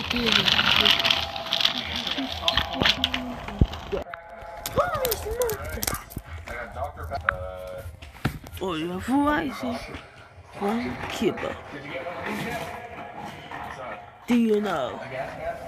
Oh, ja, verwijzen van kippen. Do you know?